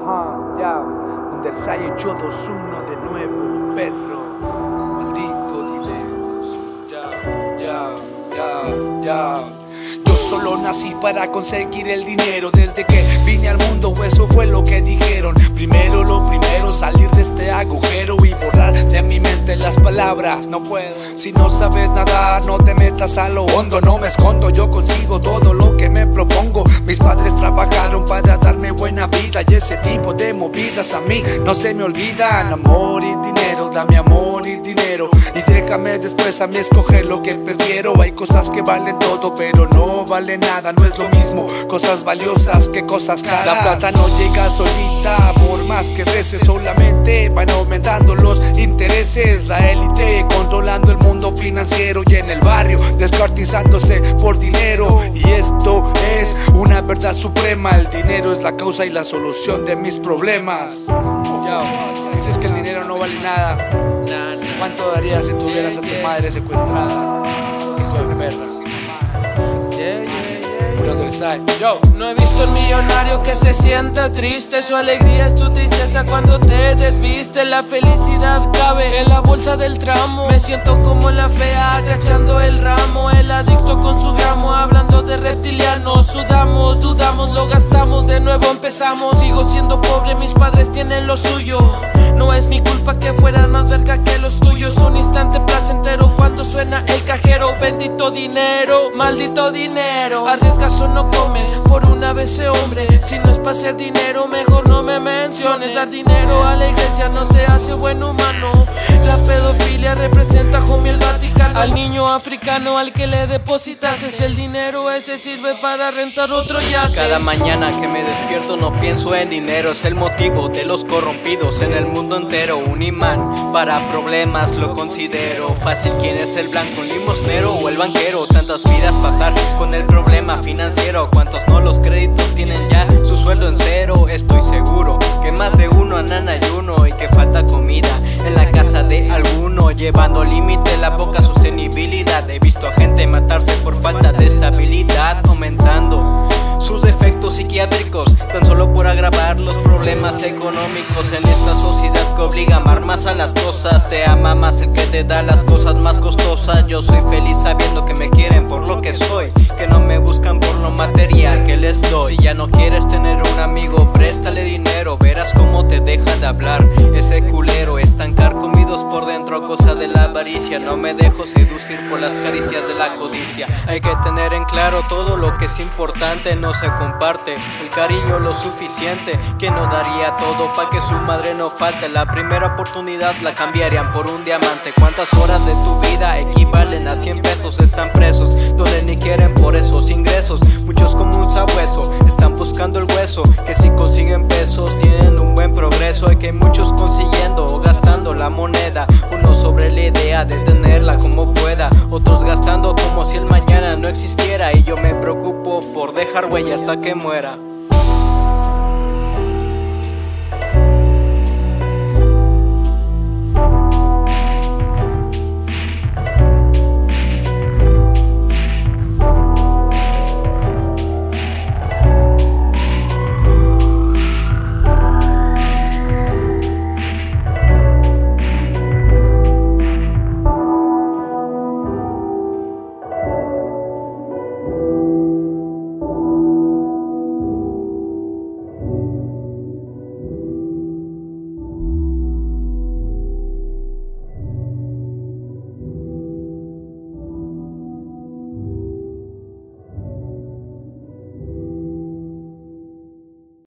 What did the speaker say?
Ya, Underside 821 de nuevo, perro. Maldito dinero. Ya. Yo solo nací para conseguir el dinero. Desde que vine al mundo, eso fue lo que dijeron. Primero lo primero, salir de este agujero y borrar de mi mente las palabras. No puedo. Si no sabes nadar, no te metas a lo hondo. No me escondo, yo consigo todo lo que me propongo. Mis padres trabajaron para darme buena vida, y ese tipo de movidas a mí no se me olvidan. Amor y dinero, dame amor y dinero, y déjame después a mí escoger lo que prefiero. Hay cosas que valen todo, pero no vale nada, no es lo mismo cosas valiosas que cosas caras. La plata no llega solita, por más que reces, solamente van aumentando los intereses. La élite controlando el mundo financiero, y en el barrio descuartizándose por dinero. Y esto es una verdad suprema: el dinero es la causa y la solución de mis problemas. Dices que el dinero no vale nada. ¿Cuánto darías si tuvieras a tu madre secuestrada? Hijo de perras. No he visto el millonario que se sienta triste. Su alegría es tu tristeza cuando te desviste. La felicidad cabe en la bolsa del tramo. Me siento como la fea agachando el ramo. El adicto con su gramo, hablando de reptilianos. Sudamos, dudamos, lo gastamos, de nuevo empezamos. Sigo siendo pobre, mis padres tienen lo suyo. No es mi culpa que fueran más verga que los tuyos. Un instante placentero cuando suena el cajero. Bendito dinero, maldito dinero. Arriesgas o no comes, por una vez sé hombre. Si no es para hacer dinero, mejor no me menciones. Dar dinero a la iglesia no te hace buen humano. La pedofilia representa, homie, el Vaticano. Al niño africano al que le depositas es el dinero, ese sirve para rentar otro yate. Cada mañana que me despierto no pienso en dinero. Es el motivo de los corrompidos en el mundo entero. Un imán para problemas lo considero. Fácil, ¿quién es el blanco, un limosnero o el banquero? Tantas vidas pasar con el problema financiero. ¿Cuántos no los créditos tienen ya su sueldo en cero? Estoy seguro que más de uno andan ayuno y que falta comida en la casa de alguno, llevando límite la poca sostenibilidad. He visto a gente matarse por falta de estabilidad, aumentando sus defectos psiquiátricos tan solo por agravar los problemas económicos en esta sociedad que obliga a amar más a las cosas. Te ama más el que te da las cosas más costosas. Yo soy feliz sabiendo que me quieren por lo que soy, que no me buscan por lo material que les doy. Si ya no quieres tener un amigo, préstale dinero, verás cómo te deja de hablar ese culero. Están carcomidos por dentro, cosa de la avaricia. No me dejo seducir por las caricias de la codicia. Hay que tener en claro todo lo que es importante, no se comparte el cariño lo suficiente. Que no daría todo pa' que su madre no falte. La primera oportunidad la cambiarían por un diamante. ¿Cuántas horas de tu vida equivalen a 100 pesos? Están presos donde ni quieren por esos ingresos. Muchos como un sabueso están buscando el hueso, que si consiguen pesos tienen un buen progreso. Y que hay muchos consiguiendo o gastando la moneda. Uno sobre la idea de tenerla como pueda, otros gastando como si el mañana no existiera. Y yo me preocupo por dejar huella hasta que muera.